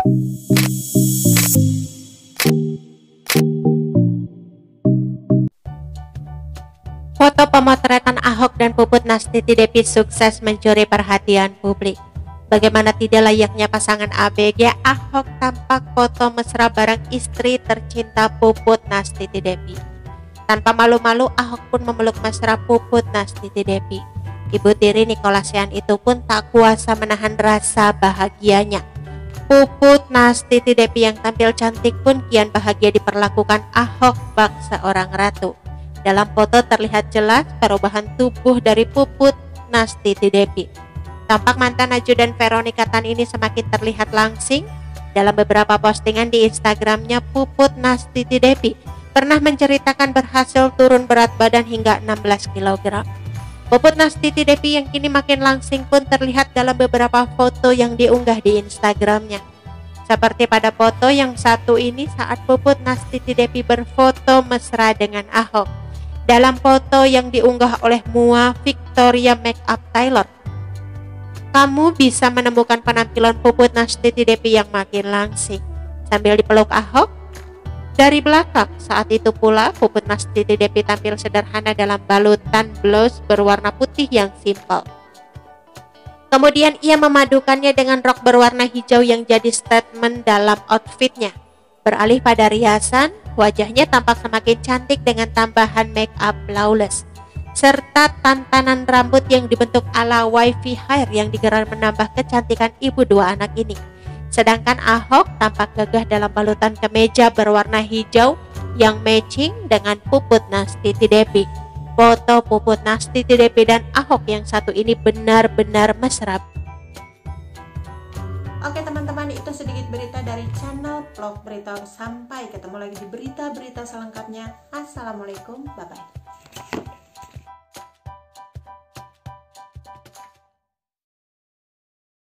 Foto pemotretan Ahok dan Puput Nastiti Devi sukses mencuri perhatian publik. Bagaimana tidak layaknya pasangan ABG, Ahok tampak foto mesra bareng istri tercinta Puput Nastiti Devi. Tanpa malu-malu, Ahok pun memeluk mesra Puput Nastiti Devi. Ibu tiri Nikolasian itu pun tak kuasa menahan rasa bahagianya. Puput Nastiti Devi yang tampil cantik pun kian bahagia diperlakukan Ahok bak seorang ratu. Dalam foto terlihat jelas perubahan tubuh dari Puput Nastiti Devi. Tampak mantan ajudan Veronica Tan ini semakin terlihat langsing. Dalam beberapa postingan di Instagramnya, Puput Nastiti Devi pernah menceritakan berhasil turun berat badan hingga 16 kg. Puput Nastiti Devi yang kini makin langsing pun terlihat dalam beberapa foto yang diunggah di Instagramnya. Seperti pada foto yang satu ini saat Puput Nastiti Devi berfoto mesra dengan Ahok. Dalam foto yang diunggah oleh Mua Victoria Makeup Taylor, kamu bisa menemukan penampilan Puput Nastiti Devi yang makin langsing sambil dipeluk Ahok dari belakang. Saat itu pula Puput Nastiti Devi tampil sederhana dalam balutan blouse berwarna putih yang simpel. Kemudian ia memadukannya dengan rok berwarna hijau yang jadi statement dalam outfitnya. Beralih pada riasan, wajahnya tampak semakin cantik dengan tambahan make up flawless serta tantanan rambut yang dibentuk ala wavy hair yang digelar menambah kecantikan ibu dua anak ini. Sedangkan Ahok tampak gagah dalam balutan kemeja berwarna hijau yang matching dengan Puput Nastiti Devi. Foto Puput Nastiti Devi dan Ahok yang satu ini benar-benar mesra. Oke teman-teman, itu sedikit berita dari channel Vlog Berita. Sampai ketemu lagi di berita-berita selengkapnya. Assalamualaikum, bye-bye.